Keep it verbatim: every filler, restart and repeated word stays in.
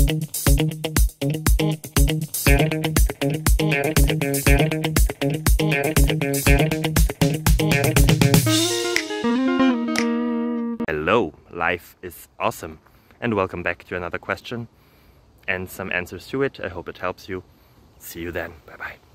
Hello, life is awesome, and welcome back to another question and some answers to it. I hope it helps you. See you then. Bye bye.